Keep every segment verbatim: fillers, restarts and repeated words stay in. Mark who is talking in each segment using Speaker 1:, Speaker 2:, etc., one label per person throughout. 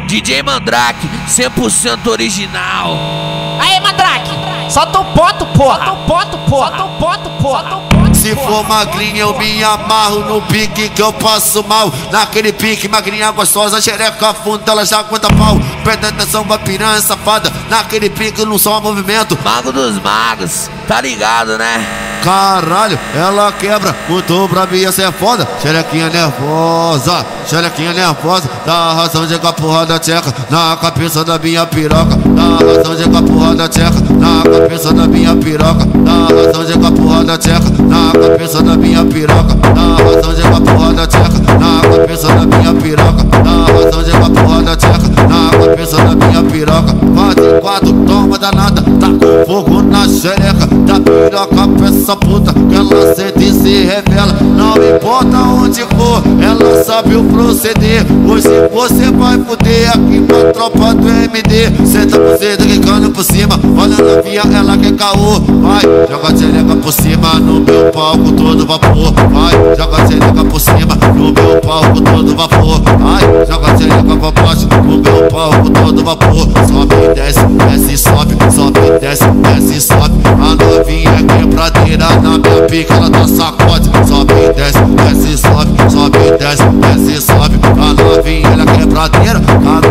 Speaker 1: D J Mandrake, cem por cento original.
Speaker 2: Aí, Mandrake, solta o ponto, porra. Solta o ponto, porra. Solta o ponto, porra.
Speaker 3: Se for magrinha eu me amarro no pique que eu passo mal. Naquele pique, magrinha gostosa, xereca funda, ela já aguenta pau. Presta atenção pra piranha safada, naquele pique não só movimento.
Speaker 1: Mago dos magos, tá ligado, né?
Speaker 3: Caralho, ela quebra, muito bravinha, cê é foda. Xerequinha nervosa, xerequinha nervosa. Dá razão de capurra da tcheca na cabeça da minha piroca. Dá razão de capurra da tcheca na cabeça da minha piroca. Dá razão de capurra da tcheca na cabeça da minha piroca. Dá razão de capurra da tcheca na cabeça da minha piroca. Dá razão de capurra da tcheca na cabeça da minha piroca. Quatro, quatro, toma danada, tá com fogo na xereca da piroca pra essa puta que ela sente e se revela. Não importa onde for, ela sabe o proceder. Hoje você vai fuder aqui pra tropa do M D. Senta por cima, quicando por cima, olha na via, ela quer caô. Vai, joga a xereca por cima no meu palco todo vapor. Vai, joga a xereca por cima no meu palco todo vapor. Vai, joga a xereca pra baixo no meu palco todo vapor. Sobe e desce, desce e sobe, sobe e desce, desce e sobe. A novinha é quebradeira, na minha pica ela tá sacode. Sobe e desce, desce e sobe, sobe e desce, desce e sobe. A novinha ela é quebradeira,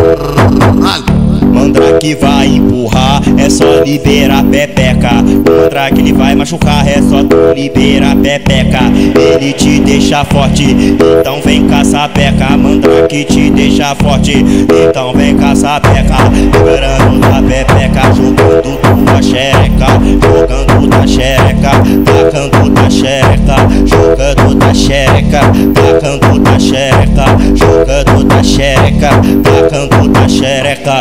Speaker 3: caralho.
Speaker 4: Mandrake vai empurrar, é só liberar pepeca. O Mandrake ele vai machucar, é só tu liberar pepeca. Ele te deixa forte, então vem cá sapeca. Mandrake te deixa forte, então vem cá sapeca. Liberando da pepeca, jogando tua xereca, jogando da xereca, tacando da xereca, jogando da xereca, tacando da xereca, jogando da xereca, tacando da xereca.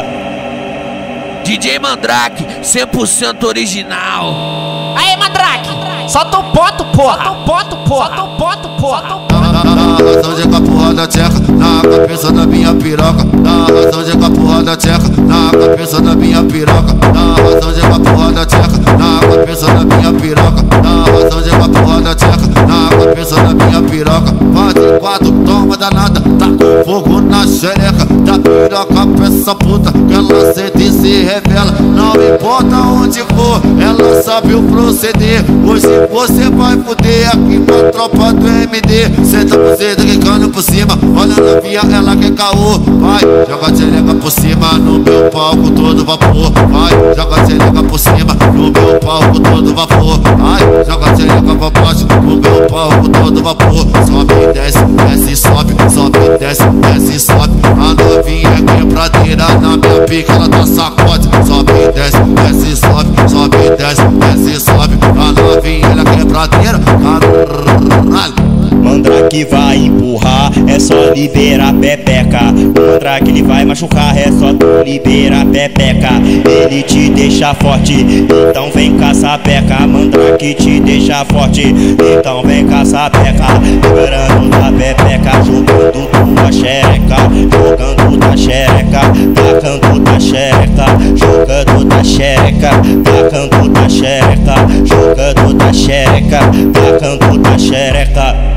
Speaker 1: D J Mandrake, cem por cento original.
Speaker 2: Aí, Mandrake, solta o ponto, porra. Solta o ponto, porra. Solta o ponto, porra.
Speaker 3: Dá razão de capurra da tcheca na cabeça da minha piroca. Dá razão de capurra da tcheca na cabeça da minha piroca. Dá razão de capurra da tcheca na cabeça da minha piroca. Dá razão de capurra da tcheca na cabeça da minha piroca. Quatro, quatro, toma danada, tá com fogo na xereca da piroca pra essa puta que ela sente e se revela. Não importa onde for, ela sabe o proceder. Hoje você vai fuder aqui pra tropa do M D. Senta por cima, quicando por cima, olha na via, ela quer caô. Vai, joga a xereca por cima no meu palco todo vapor. Vai, joga a xereca por cima no meu palco todo vapor. Vai, joga a xereca pra baixo no meu palco todo vapor. Sobe e desce, desce e sobe, sobe e desce, desce e sobe. A novinha é quebradeira, na minha pica ela tá sacode. Sobe e desce, desce e sobe, sobe e desce, desce e sobe. A novinha ela é quebradeira, caralho.
Speaker 4: Mandrake vai empurrar, é só liberar pepeca. O Mandrake ele vai machucar, é só tu liberar pepeca. Ele te deixa forte, então vem cá sapeca. Mandrake te deixa forte, então vem cá sapeca. Liberando da pepeca, jogando tua xereca, jogando da xereca, tacando da xereca, jogando da xereca, tacando da xereca, jogando da xereca, tacando da xereca.